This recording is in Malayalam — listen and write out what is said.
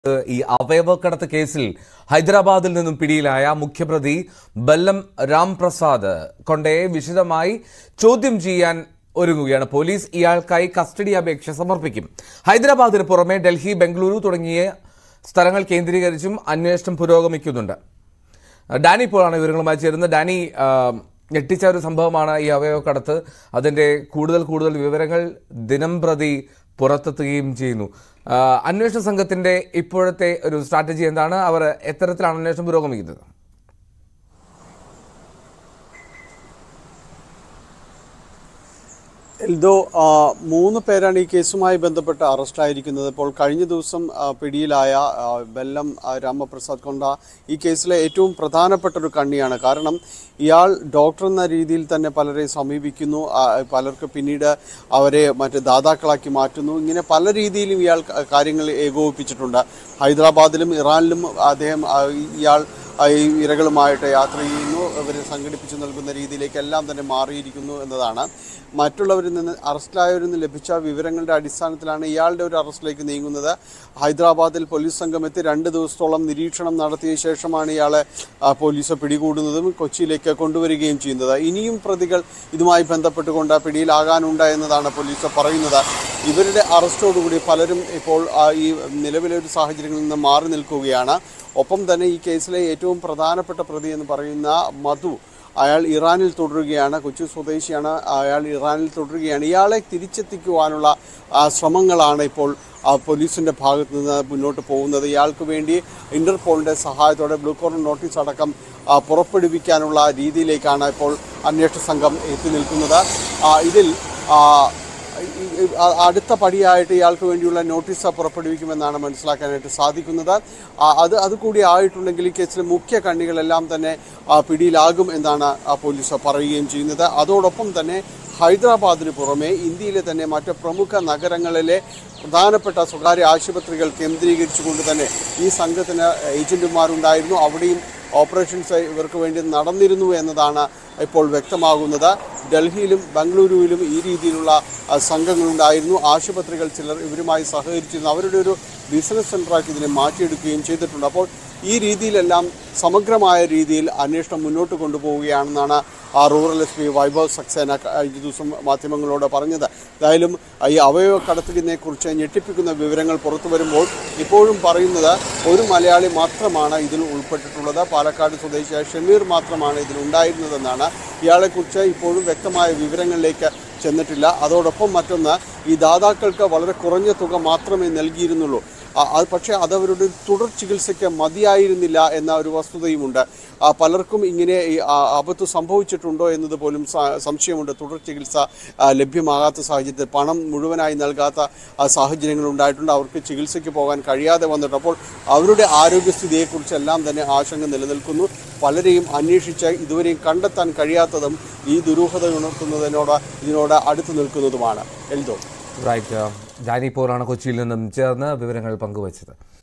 ഈ അവയവക്കടത്ത് കേസിൽ ഹൈദരാബാദിൽ നിന്നും പിടിയിലായ മുഖ്യപ്രതി ബല്ലം രാംപ്രസാദ് കൊണ്ടയെ വിശദമായി ചോദ്യം ചെയ്യാൻ ഒരുങ്ങുകയാണ് പോലീസ്. ഇയാൾക്കായി കസ്റ്റഡി അപേക്ഷ സമർപ്പിക്കും. ഹൈദരാബാദിന് പുറമെ ഡൽഹി, ബംഗളൂരു തുടങ്ങിയ സ്ഥലങ്ങൾ കേന്ദ്രീകരിച്ചും അന്വേഷണം പുരോഗമിക്കുന്നുണ്ട്. ഡാനി ഇപ്പോഴാണ് വിവരങ്ങളുമായി ചേരുന്നത്. ഡാനി, ഞെട്ടിച്ച ഒരു സംഭവമാണ് ഈ അവയവക്കടത്ത്. അതിന്റെ കൂടുതൽ വിവരങ്ങൾ ദിനം പ്രതി പുറത്തെത്തുകയും ചെയ്യുന്നു. അന്വേഷണ സംഘത്തിന്റെ ഇപ്പോഴത്തെ ഒരു സ്ട്രാറ്റജി എന്താണ്? അവർ എത്തരത്തിലാണ് അന്വേഷണം പുരോഗമിക്കുന്നത്? എൽദോ, 3 പേരാണ് ഈ കേസുമായി ബന്ധപ്പെട്ട് അറസ്റ്റായിരിക്കുന്നത്. ഇപ്പോൾ കഴിഞ്ഞ ദിവസം പിടിയിലായ ബല്ലം രാമപ്രസാദ് കൊണ്ട ഈ കേസിലെ ഏറ്റവും പ്രധാനപ്പെട്ട ഒരു കണ്ണിയാണ്. കാരണം ഇയാൾ ഡോക്ടർ എന്ന രീതിയിൽ തന്നെ പലരെ സമീപിക്കുന്നു, പലർക്ക് പിന്നീട് അവരെ മറ്റ് ദാതാക്കളാക്കി മാറ്റുന്നു. ഇങ്ങനെ പല രീതിയിലും ഇയാൾ കാര്യങ്ങൾ ഏകോപിപ്പിച്ചിട്ടുണ്ട്. ഹൈദരാബാദിലും ഇറാനിലും ഇയാൾ ഈ ഇരകളുമായിട്ട് യാത്ര ചെയ്യുന്നു, ഇവരെ സംഘടിപ്പിച്ച് നൽകുന്ന രീതിയിലേക്കെല്ലാം തന്നെ മാറിയിരിക്കുന്നു എന്നതാണ്. മറ്റുള്ളവരിൽ നിന്ന് അറസ്റ്റിലായവരിൽ നിന്ന് ലഭിച്ച വിവരങ്ങളുടെ അടിസ്ഥാനത്തിലാണ് ഇയാളുടെ ഒരു അറസ്റ്റിലേക്ക് നീങ്ങുന്നത്. ഹൈദരാബാദിൽ പോലീസ് സംഘം എത്തി 2 ദിവസത്തോളം നിരീക്ഷണം നടത്തിയ ശേഷമാണ് ഇയാളെ പോലീസ് പിടികൂടുന്നതും കൊച്ചിയിലേക്ക് കൊണ്ടുവരികയും ചെയ്യുന്നത്. ഇനിയും പ്രതികൾ ഇതുമായി ബന്ധപ്പെട്ടുകൊണ്ട് പിടിയിലാകാനുണ്ട് എന്നതാണ് പോലീസ് പറയുന്നത്. ഇവരുടെ അറസ്റ്റോടുകൂടി പലരും ഇപ്പോൾ ഈ നിലവിലെ ഒരു സാഹചര്യങ്ങളിൽ നിന്ന് മാറി നിൽക്കുകയാണ്. ഒപ്പം തന്നെ ഈ കേസിലെ ഏറ്റവും പ്രധാനപ്പെട്ട പ്രതി എന്ന് പറയുന്ന മധു, അയാൾ ഇറാനിൽ തുടരുകയാണ്. കൊച്ചി സ്വദേശിയാണ്. അയാൾ ഇറാനിൽ തുടരുകയാണ്. ഇയാളെ തിരിച്ചെത്തിക്കുവാനുള്ള ശ്രമങ്ങളാണ് ഇപ്പോൾ പോലീസിൻ്റെ ഭാഗത്തു നിന്ന് മുന്നോട്ട് പോകുന്നത്. ഇയാൾക്ക് വേണ്ടി ഇന്റർപോളിൻ്റെ സഹായത്തോടെ ബ്ലൂ കോർണർ നോട്ടീസ് അടക്കം പുറപ്പെടുവിക്കാനുള്ള രീതിയിലേക്കാണ് ഇപ്പോൾ അന്വേഷണ സംഘം എത്തി നിൽക്കുന്നത്. ഇതിൽ അടുത്ത പടിയായിട്ട് ഇയാൾക്ക് വേണ്ടിയുള്ള നോട്ടീസ് പുറപ്പെടുവിക്കുമെന്നാണ് മനസ്സിലാക്കാനായിട്ട് സാധിക്കുന്നത്. അതുകൂടി ആയിട്ടുണ്ടെങ്കിൽ ഈ കേസിലെ മുഖ്യ കണ്ണികളെല്ലാം തന്നെ പിടിയിലാകും എന്നാണ് പോലീസ് പറയുകയും ചെയ്യുന്നത്. അതോടൊപ്പം തന്നെ ഹൈദരാബാദിന് പുറമെ ഇന്ത്യയിലെ തന്നെ മറ്റ് പ്രമുഖ നഗരങ്ങളിലെ പ്രധാനപ്പെട്ട സ്വകാര്യ ആശുപത്രികൾ കേന്ദ്രീകരിച്ചുകൊണ്ട് തന്നെ ഈ സംഘത്തിന് ഏജന്റുമാരുണ്ടായിരുന്നു. അവിടെയും ഓപ്പറേഷൻസ് ഇവർക്ക് വേണ്ടി നടന്നിരുന്നു എന്നതാണ് ഇപ്പോൾ വ്യക്തമാകുന്നത്. ഡൽഹിയിലും ബംഗളൂരുവിലും ഈ രീതിയിലുള്ള സംഘങ്ങളുണ്ടായിരുന്നു. ആശുപത്രികൾ ചിലർ ഇവരുമായി സഹകരിച്ചിരുന്നു. അവരുടെ ഒരു ബിസിനസ് സെൻ്ററാക്കി ഇതിനെ മാറ്റിയെടുക്കുകയും ചെയ്തിട്ടുണ്ട്. അപ്പോൾ ഈ രീതിയിലെല്ലാം സമഗ്രമായ രീതിയിൽ അന്വേഷണം മുന്നോട്ട് കൊണ്ടുപോവുകയാണെന്നാണ് റൂറൽ SP വൈഭവ് സക്സേന കഴിഞ്ഞ ദിവസം മാധ്യമങ്ങളോട് പറഞ്ഞത്. എന്തായാലും ഈ അവയവ കടത്തിനെക്കുറിച്ച് ഞെട്ടിപ്പിക്കുന്ന വിവരങ്ങൾ പുറത്തു വരുമ്പോൾ ഇപ്പോഴും പറയുന്നത് ഒരു മലയാളി മാത്രമാണ് ഇതിൽ ഉൾപ്പെട്ടിട്ടുള്ളത്. പാലക്കാട് സ്വദേശിയായ ഷമീർ മാത്രമാണ് ഇതിലുണ്ടായിരുന്നതെന്നാണ്. ഇയാളെക്കുറിച്ച് ഇപ്പോഴും വ്യക്തമായ വിവരങ്ങളിലേക്ക് ചെന്നിട്ടില്ല. അതോടൊപ്പം മറ്റൊന്ന്, ഈ ദാതാക്കൾക്ക് വളരെ കുറഞ്ഞ തുക മാത്രമേ നൽകിയിരുന്നുള്ളൂ. പക്ഷേ അതവരുടെ തുടർ ചികിത്സയ്ക്ക് മതിയായിരുന്നില്ല എന്ന ഒരു വസ്തുതയുമുണ്ട്. പലർക്കും ഇങ്ങനെ ആപത്ത് സംഭവിച്ചിട്ടുണ്ടോ എന്നത് പോലും സംശയമുണ്ട്. തുടർ ചികിത്സ ലഭ്യമാകാത്ത സാഹചര്യത്തിൽ പണം മുഴുവനായി നൽകാത്ത സാഹചര്യങ്ങൾ ഉണ്ടായിട്ടുണ്ട്. അവർക്ക് ചികിത്സയ്ക്ക് പോകാൻ കഴിയാതെ വന്നിട്ടുണ്ട്. അപ്പോൾ അവരുടെ ആരോഗ്യസ്ഥിതിയെക്കുറിച്ചെല്ലാം തന്നെ ആശങ്ക നിലനിൽക്കുന്നു. പലരെയും അന്വേഷിച്ച് ഇതുവരെയും കണ്ടെത്താൻ കഴിയാത്തതും ഈ ദുരൂഹത ഇതിനോട് അടുത്തു നിൽക്കുന്നതുമാണ്. എൽദോ, റൈറ്റ്. ഡാനി പോലാണ് കൊച്ചിയിൽ നിന്നും ചേർന്ന് വിവരങ്ങൾ പങ്കുവച്ചത്.